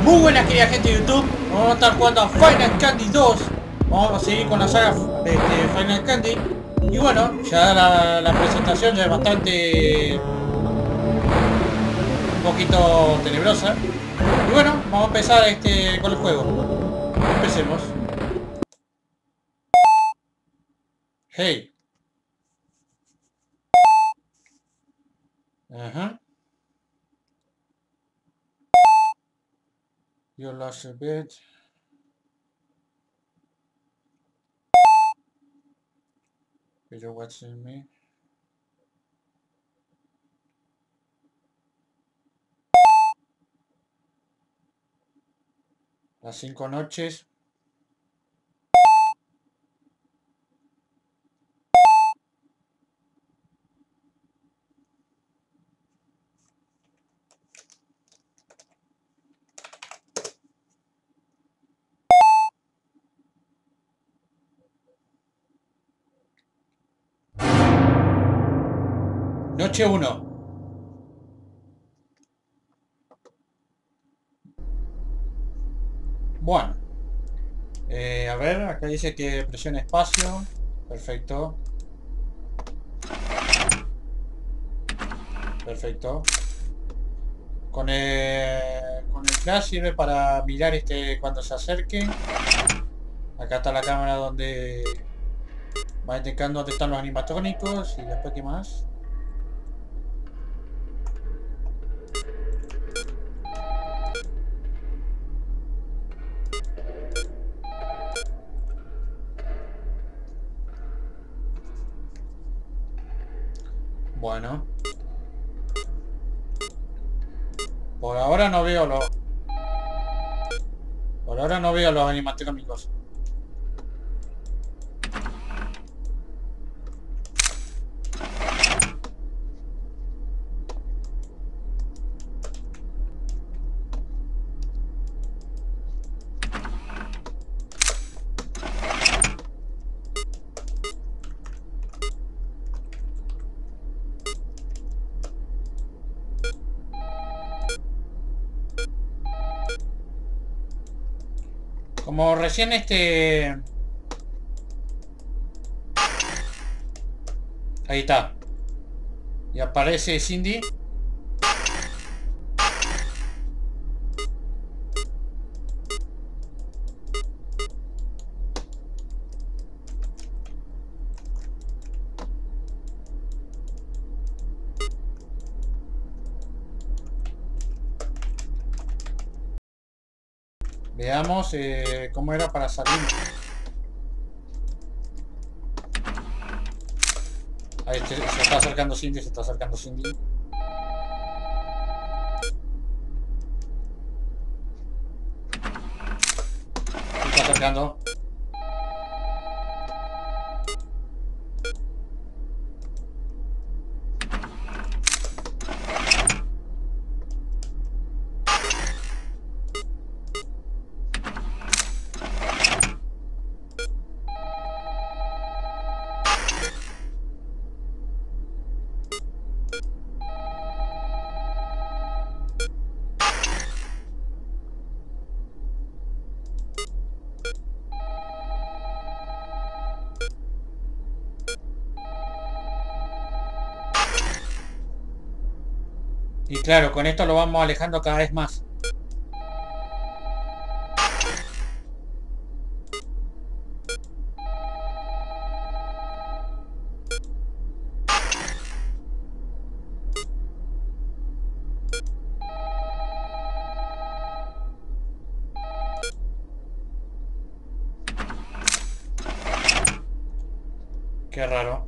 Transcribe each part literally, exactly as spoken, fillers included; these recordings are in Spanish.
Muy buenas querida gente de YouTube, vamos a estar jugando a Final Candy dos. Vamos a seguir con la saga de, de Final Candy. Y bueno, ya la, la presentación ya es bastante un poquito tenebrosa. Y bueno, vamos a empezar este con el juego. Empecemos. Hey. Ajá. You lost a bit. You're watching me. Las cinco noches. Noche uno. Bueno. Eh, a ver, acá dice que presione espacio. Perfecto. Perfecto. Con el, con el flash sirve para mirar este cuando se acerque. Acá está la cámara donde va indicando dónde están los animatrónicos. Y después, ¿qué más? Bueno, por ahora no veo los por ahora no veo los animatrónicos. Como recién este... Ahí está. Y aparece Cindy. Veamos eh, cómo era para salir. Ahí se, se está acercando Cindy, se está acercando Cindy. Se está acercando. Y claro, con esto lo vamos alejando cada vez más. Qué raro.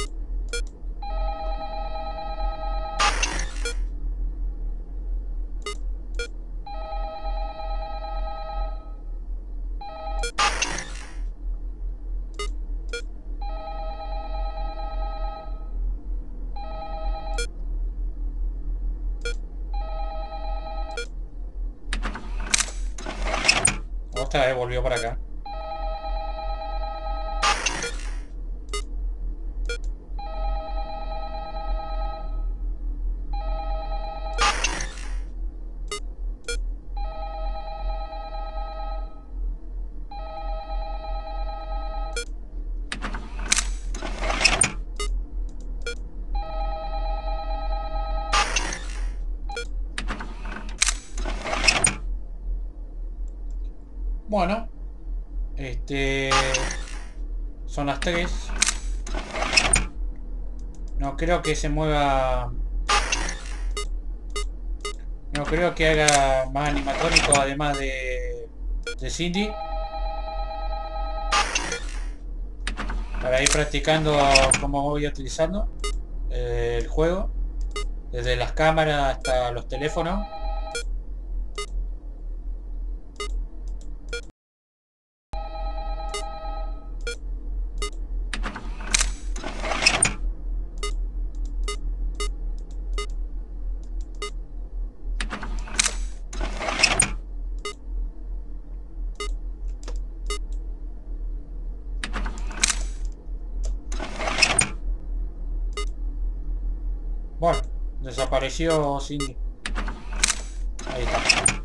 Otra vez volvió para acá. Bueno, este... son las tres. No creo que se mueva... No creo que haga más animatrónico además de... de Cindy. Para ir practicando cómo voy utilizando eh, el juego. Desde las cámaras hasta los teléfonos. Bueno, desapareció Cindy. Ahí está.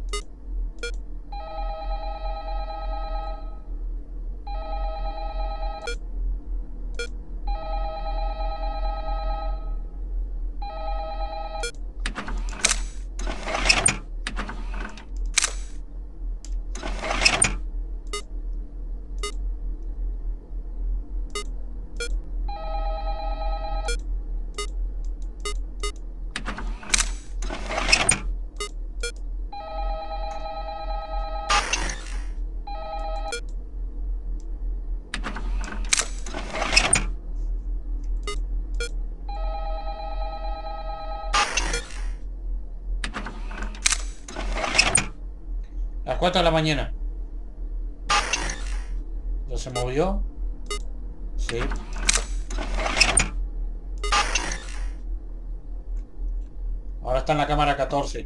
Las cuatro de la mañana. ¿Ya se movió? Sí. Ahora está en la cámara catorce.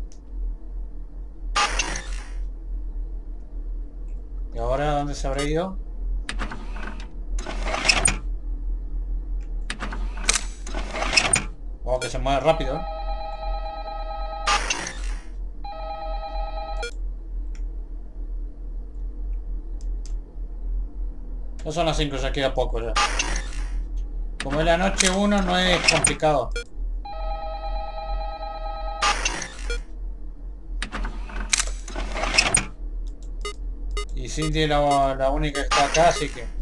¿Y ahora dónde se habrá ido? Oh, que se mueve rápido, ¿eh? No son las cinco, ya queda poco ya. Como es la noche uno, no es complicado. Y Cindy es la, la única que está acá, así que...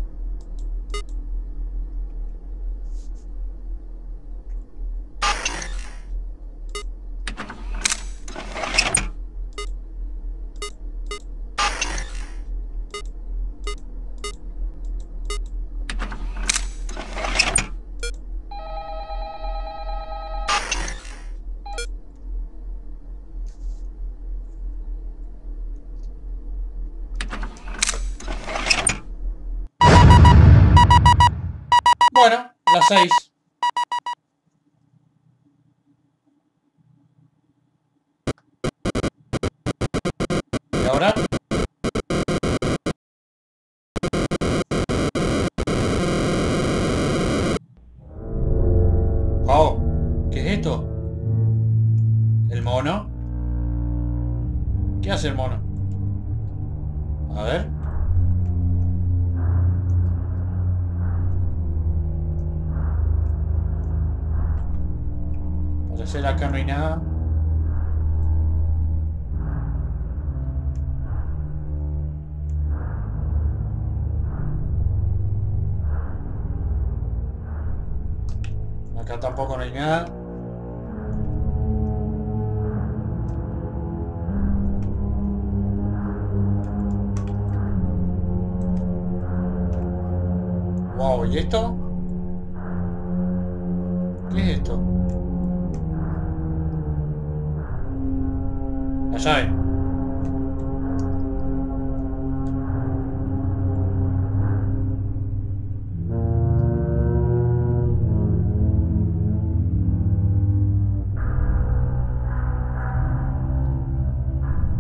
Bueno, las seis. ¿Y ahora? Oh, ¿qué es esto? ¿El mono? ¿Qué hace el mono? A ver. Parecer acá no hay nada. Acá tampoco no hay nada. Wow, ¿y esto? ¿Qué es esto? La llave.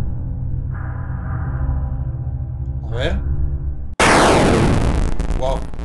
A ver. Wow.